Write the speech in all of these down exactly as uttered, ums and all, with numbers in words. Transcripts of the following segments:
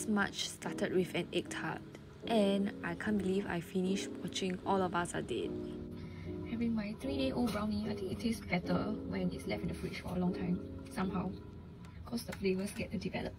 This March started with an egg tart, and I can't believe I finished watching All of Us Are Dead. Having my three day old brownie, I think it tastes better when it's left in the fridge for a long time, somehow, because the flavours get to develop.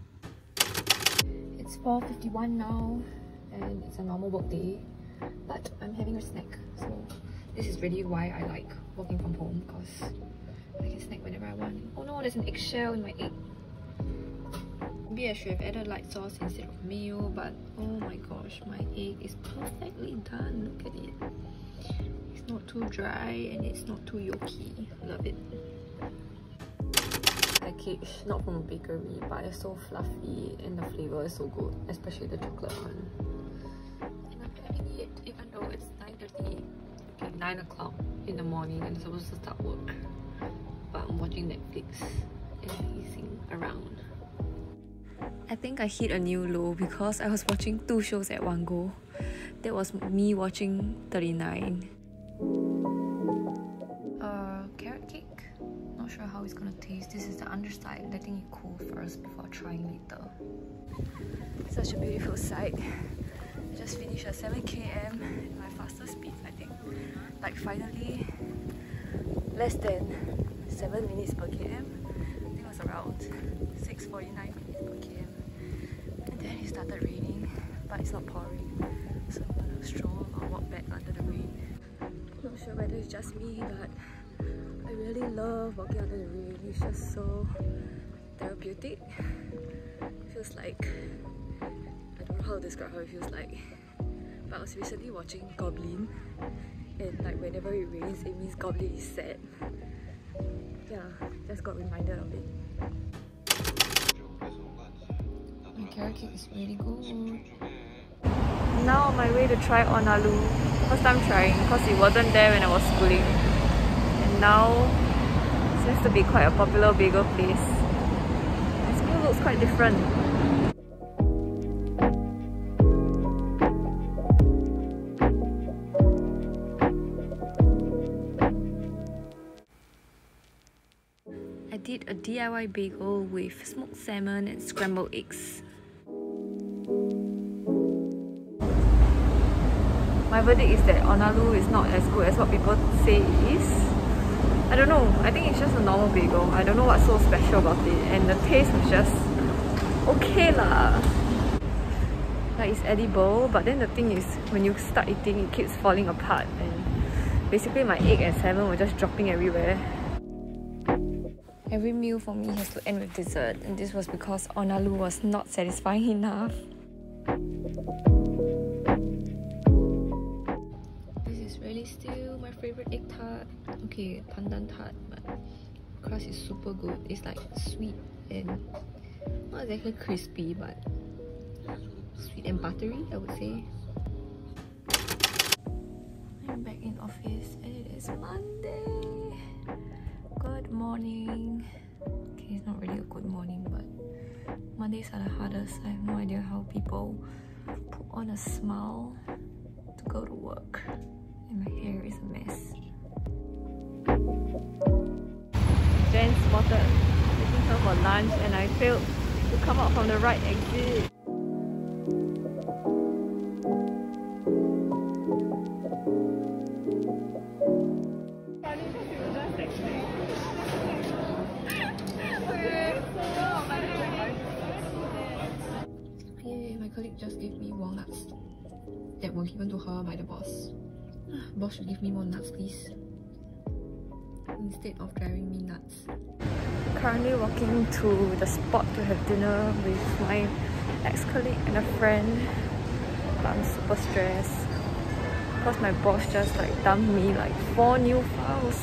It's four fifty-one now, and it's a normal work day, but I'm having a snack, so this is really why I like working from home, because I can snack whenever I want. Oh no, there's an eggshell in my egg. Maybe I should have added light sauce instead of mayo, but oh my gosh, my egg is perfectly done. Look at it. It's not too dry and it's not too yolky. Love it. Package, not from a bakery, but it's so fluffy and the flavour is so good, especially the chocolate one. And I'm having it even though it's nine thirty, okay, nine o'clock in the morning and I'm supposed to start work. But I'm watching Netflix and pacing around. I think I hit a new low because I was watching two shows at one go. That was me watching thirty-nine. Uh, carrot cake. Not sure how it's gonna taste. This is the underside, letting it cool first before trying later. Such a beautiful sight. Just finished at seven K M at my fastest speed, I think. Like finally, less than seven minutes per km. I think it was around six forty-nine minutes per km. And then it started raining, but it's not pouring. So I'm gonna stroll or walk back under the rain. Not sure whether it's just me, but I really love walking under the rain. It's just so therapeutic. It feels like, I don't know how to describe how it feels like. But I was recently watching Goblin, and like whenever it rains, it means Goblin is sad. Yeah, just got reminded of it. My carrot cake is really good. Now on my way to try Onalu. First time trying because it wasn't there when I was schooling. And now seems to be quite a popular bagel place. The school looks quite different. I did a D I Y bagel with smoked salmon and scrambled eggs. My verdict is that Onalu is not as good as what people say it is. I don't know, I think it's just a normal bagel. I don't know what's so special about it, and the taste was just okay lah. Like it's edible, but then the thing is, when you start eating, it keeps falling apart, and basically my egg and salmon were just dropping everywhere. Every meal for me has to end with dessert, and this was because Onalu was not satisfying enough. This is really still my favorite egg tart. Okay, pandan tart, but crust is super good. It's like sweet and not exactly crispy, but sweet and buttery, I would say. I'm back in office and it is Monday. Good morning. Okay, it's not really a good morning, but Mondays are the hardest. I have no idea how people put on a smile to go to work. And my hair is a mess. Jen spotted taking her for lunch and I failed to come out from the right exit. Just gave me walnuts that were given to her by the boss. Boss should give me more nuts, please, instead of driving me nuts. Currently walking to the spot to have dinner with my ex-colleague and a friend. But I'm super stressed because my boss just like dumped me like four new files.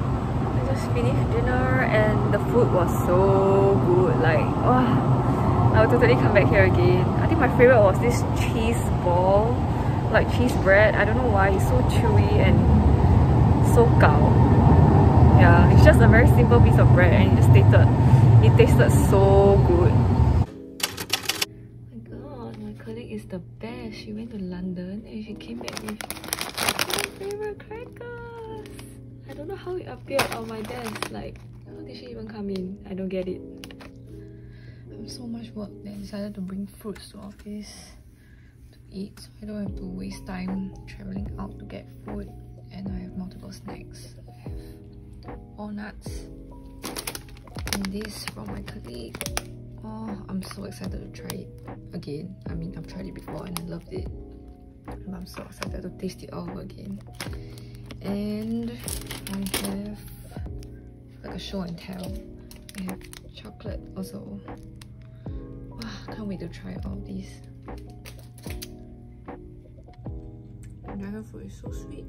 Finished dinner and the food was so good. Like, wow, I will totally come back here again. I think my favorite was this cheese ball, like cheese bread. I don't know why, it's so chewy and so gao. Yeah, it's just a very simple piece of bread and it just tasted, it tasted so good. Oh my god, my colleague is the best. She went to London and she came back with my favorite crackers. I don't know how it appeared on my desk. Like, how did she even come in? I don't get it. I have so much work that I decided to bring fruits to office to eat, so I don't have to waste time traveling out to get food. And I have multiple snacks. I have walnuts and this from my colleague. Oh, I'm so excited to try it again. I mean, I've tried it before and I loved it. And I'm so excited to taste it all over again. And I have like a show and tell. I have chocolate also. Wow, can't wait to try all of these. Dragon fruit is so sweet.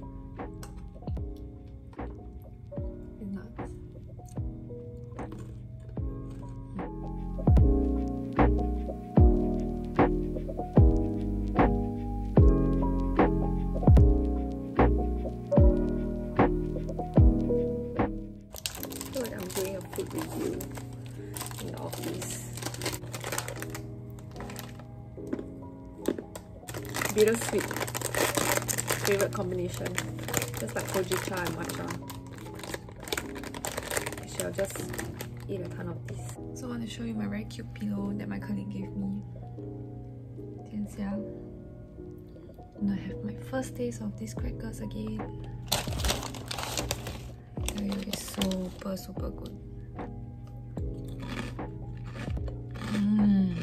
It's nuts. I feel like I'm doing a food review in the office. Bittersweet. Favorite combination. Just like hojicha and matcha. I shall just eat a ton of this. So I want to show you my very cute pillow that my colleague gave me. And I have my first taste of these crackers again. It's super super good. Mmm.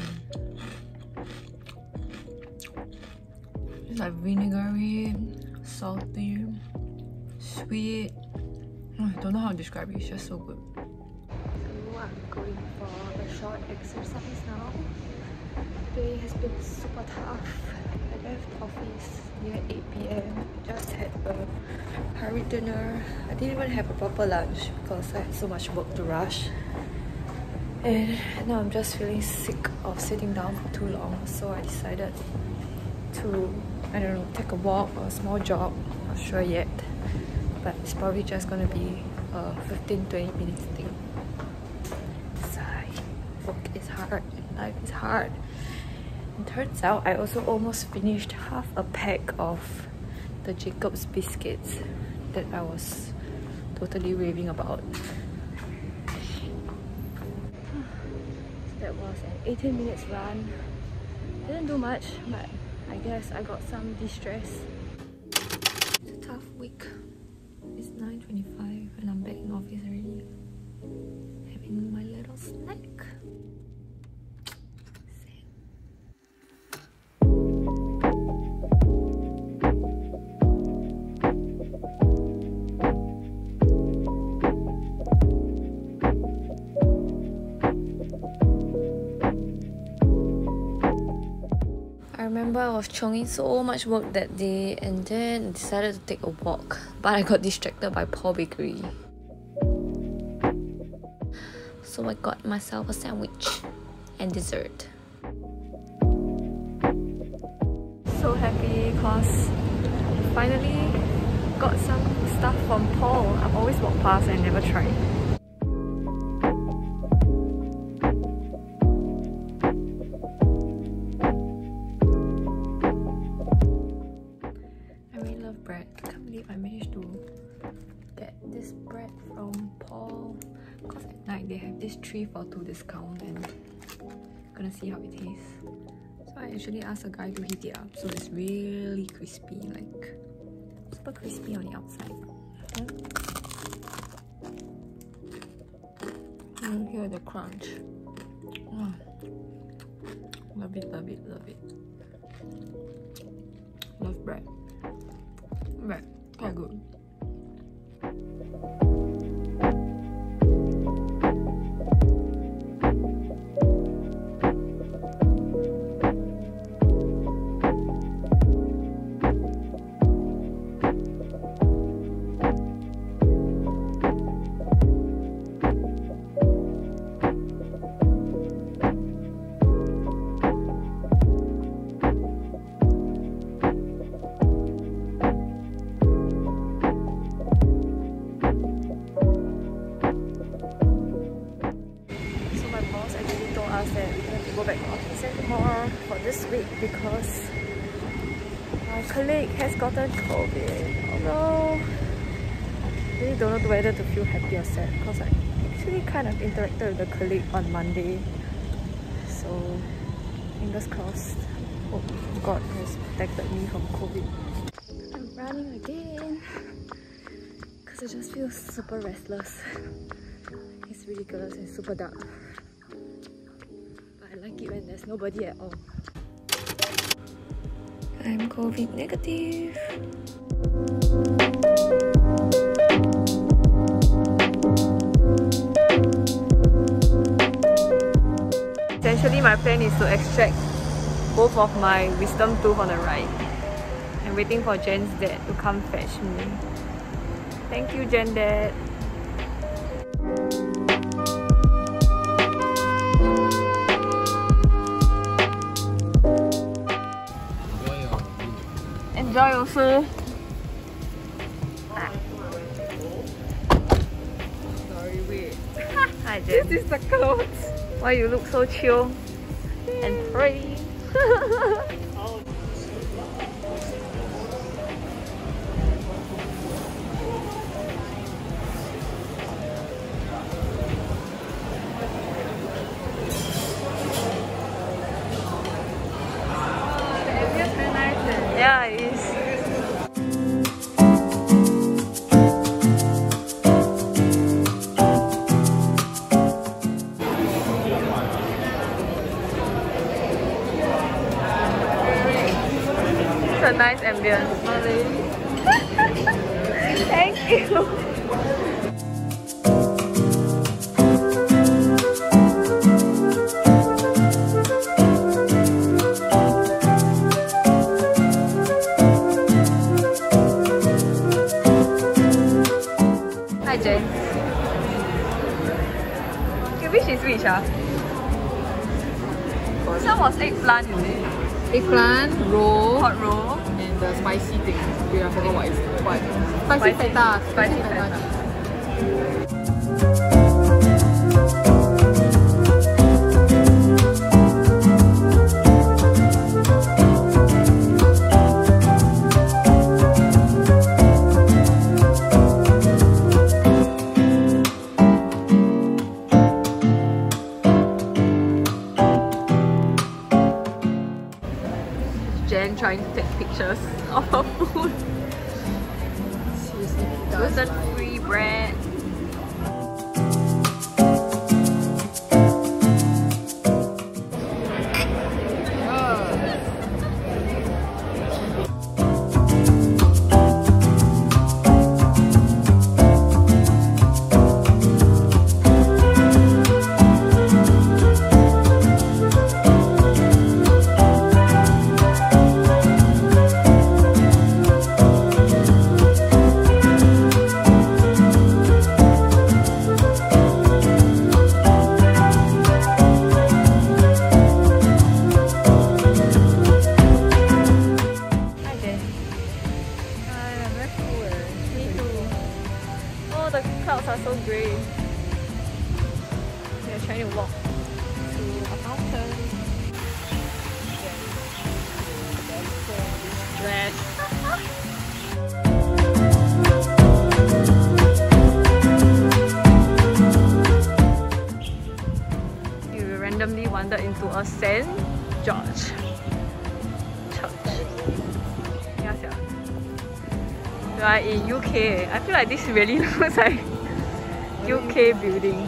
It's like vinegary, salty, sweet. I don't know how to describe it, it's just so good. So I'm going for a short exercise now. Today has been super tough. I left office near eight p m Just had a hurried dinner. I didn't even have a proper lunch because I had so much work to rush. And now I'm just feeling sick of sitting down for too long. So I decided to, I don't know, take a walk or a small jog. Not sure yet. But it's probably just gonna be a fifteen to twenty minutes thing. Sigh. Work is hard and life is hard. And turns out I also almost finished half a pack of the Jacob's biscuits that I was totally raving about. That was an eighteen minutes run. Didn't do much, but I guess I got some distress. It's a tough week. It's nine twenty-five and I'm back in office already. Having my little snack. I remember I was chonging so much work that day and then decided to take a walk, but I got distracted by Paul Bakery. So I got myself a sandwich and dessert. So happy because I finally got some stuff from Paul. I've always walked past and never tried. Bread. I can't believe I managed to get this bread from Paul because at night they have this three for two discount and I'm gonna see how it tastes. So I actually asked a guy to heat it up so it's really crispy, like super crispy on the outside. And here the crunch. Oh, love it, love it, love it. Love bread. Right, quite good. My colleague has gotten COVID. Oh no. I really don't know whether to feel happy or sad because I actually kind of interacted with the colleague on Monday. So fingers crossed. Hope God has protected me from COVID. I'm running again because I just feel super restless. It's ridiculous and super dark. But I like it when there's nobody at all. I'm COVID negative. Essentially, my plan is to extract both of my wisdom tooth on the right. I'm waiting for Jen's dad to come fetch me. Thank you, Jen dad. Enjoy your food. Sorry, wait. Hi, Jen. This is the clothes. Why you look so chill and free? Yeah, it is. It's a nice ambience. Thank you. Hi Jen. Okay, which is which ah? This one was eggplant, is it? Eggplant, roll, Hot roll. and the spicy thing. Okay, I forgot what it's what. Spicy, Spicy- feta. spicy feta. Jen trying to take pictures of her food. Seriously, Gluten-free bread. The clouds are so grey. We are trying to walk to a mountain. Dress. We randomly wandered into a Saint George church. Yeah, yeah. We are in U K. I feel like this really looks like U K building.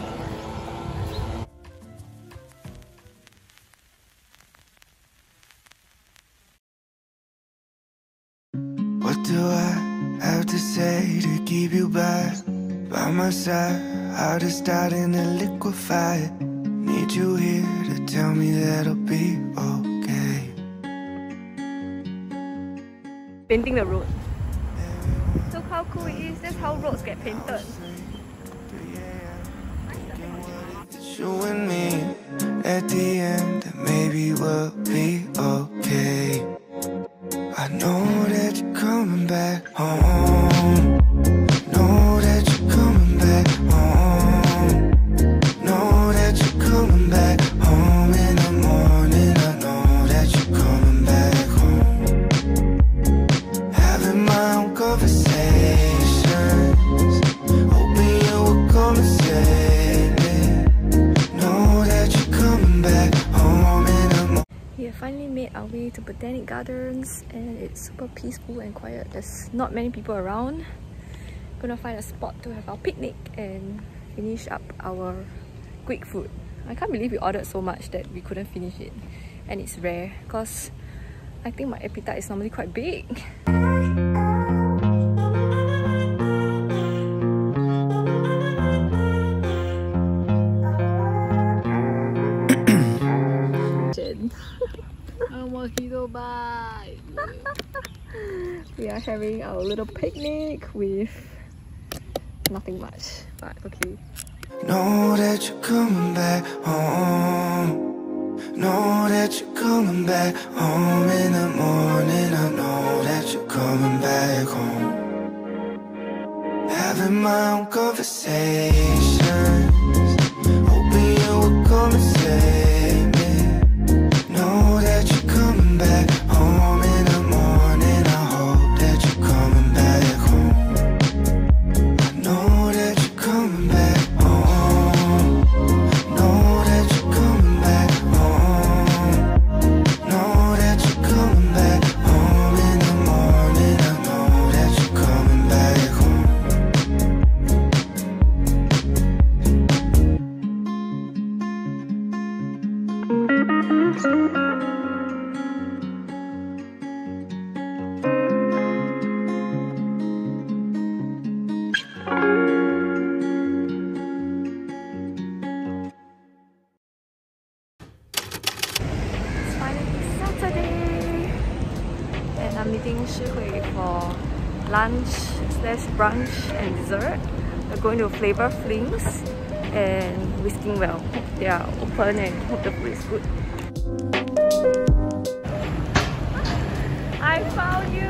What do I have to say to keep you by, by my side? How to start in a liquefy. Need you here to tell me that I'll be okay. Painting the road. Look how cool it is. That's how roads get painted. You and me at the end, maybe we'll be okay. I know that you're coming back home. Know that you're coming back home. Know that you're coming back home in the morning. I know that you're coming back home. Botanic Gardens, and it's super peaceful and quiet. There's not many people around. Gonna find a spot to have our picnic and finish up our Greek food. I can't believe we ordered so much that we couldn't finish it, and it's rare because I think my appetite is normally quite big. We are having our little picnic with nothing much, but okay. Know that you're coming back home. Know that you're coming back home in the morning. I know that you're coming back home. Having my own conversations, hoping you will come and save me. Know that you're coming back home in the morning. I hope that you're coming back home. I know that you're coming back home. Know that you're coming back home. Know that you're coming back home in the morning. I know that you're coming back home. I'm meeting Shihui for lunch slash brunch and dessert. We're going to Flavor Flings and Whisking Well. They are open and hope the food is good. I found you!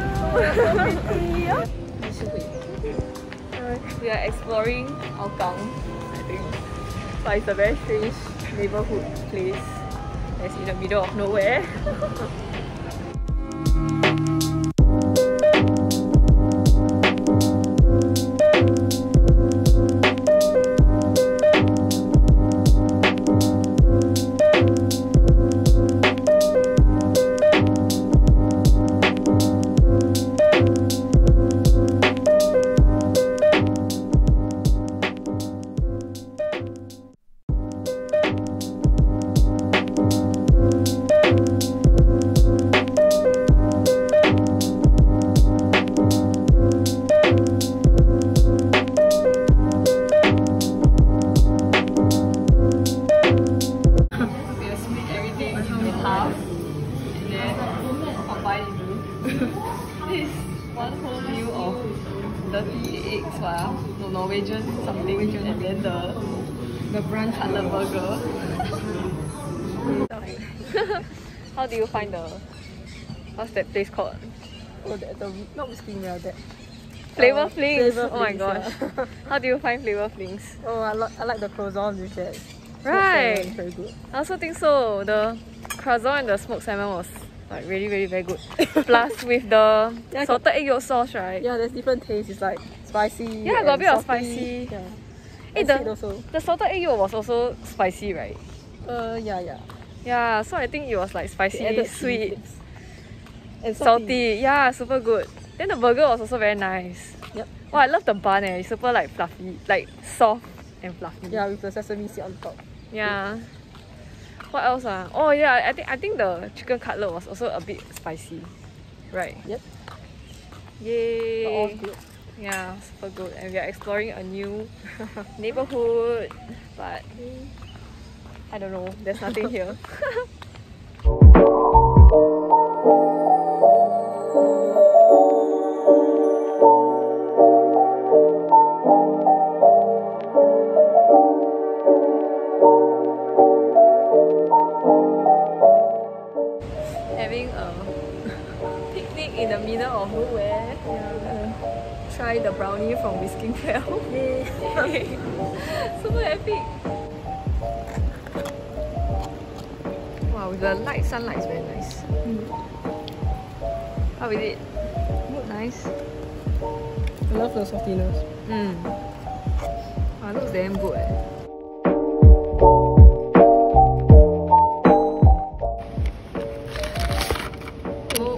We are exploring Hougang, I think. But it's a very strange neighborhood place that's in the middle of nowhere. This one whole meal of dirty eggs, wow. No, Norwegian something, and then the the brunch cutlet burger. How do you find the what's that place called? Oh, the, the not Whisking Well, that Flavor uh, Flings. Flavor Oh my Flings, gosh. Yeah. How do you find Flavor Flings? Oh, I, li I like the croissant with that. Right. Very good. I also think so. The croissant and the smoked salmon was like really really very good. Plus with the Yeah, salted egg yolk sauce, right? Yeah, there's different tastes. It's like spicy. Yeah, got a bit of salty. spicy. Yeah. Hey, And the, sweet also. the salted egg yolk was also spicy, right? Uh, yeah, yeah. Yeah, so I think it was like They spicy, added sweet, chili flakes. And salty. Yeah, super good. Then the burger was also very nice. Yep. Oh, I love the bun eh. It's super like fluffy, like soft and fluffy. Yeah, with the sesame seed on top. Yeah. What else? Ah? Oh yeah, I think I think the chicken cutlet was also a bit spicy. Right. Yep. Yay. But all good. Yeah, super good. And we are exploring a new neighborhood. But I don't know, there's nothing here. Having a picnic in the middle of nowhere. Yeah. Try the brownie from Whisking Well. Yay! Super epic! Wow, with the light sunlight is very nice. Mm. How is it? Look nice. I love the saltiness. Mm. Wow, it looks damn good. Eh. Oh.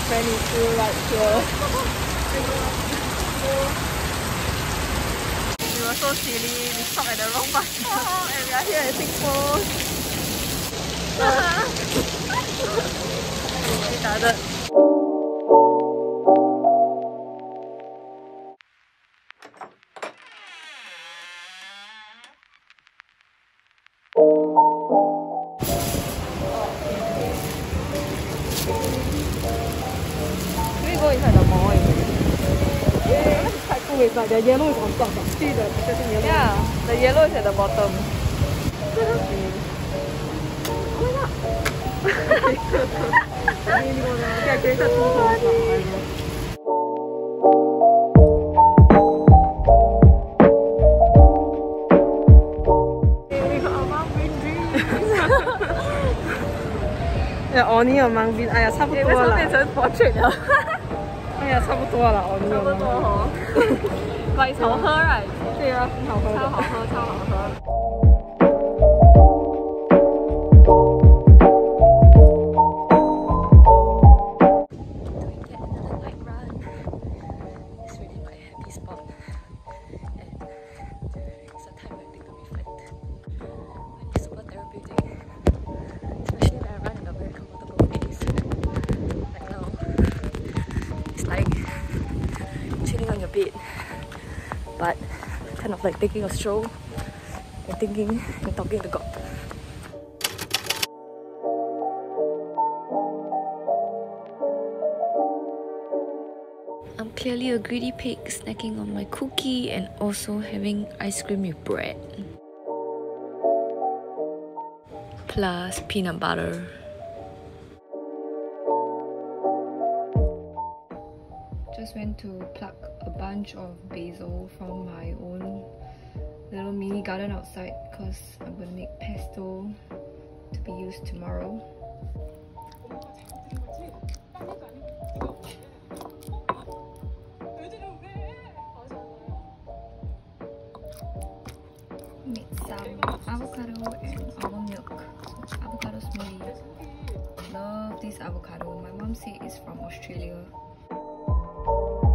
friend is still right here. We were so silly, we stopped at the wrong bus stop and we are here at Singpost. Retarded. Can we go inside the mall? Yeah, it's quite cool. It's like the yellow is on top. See the flashing yellow? Yeah, the yellow is at the bottom. Oh my god! Okay, I created two holes. Yeah, Oni among Bean， 哎呀，差不多了。变成 portrait 了。哎呀，差不多了，Oni。差不多哦。But it's 好喝 right？ 对啊，挺好喝的。超好喝，超好喝。It's really my happy spot, and it's a time I think to reflect. And it's super therapeutic. Especially when I run in a very comfortable pace. Like now, it's like chilling on your bed, but kind of like taking a stroll and thinking and talking to God. I'm clearly a greedy pig, snacking on my cookie and also having ice cream with bread. Plus peanut butter. Just went to pluck a bunch of basil from my own little mini garden outside because I'm going to make pesto to be used tomorrow. Made some avocado and almond milk. So avocado smoothie. Love this avocado. My mom said it's from Australia.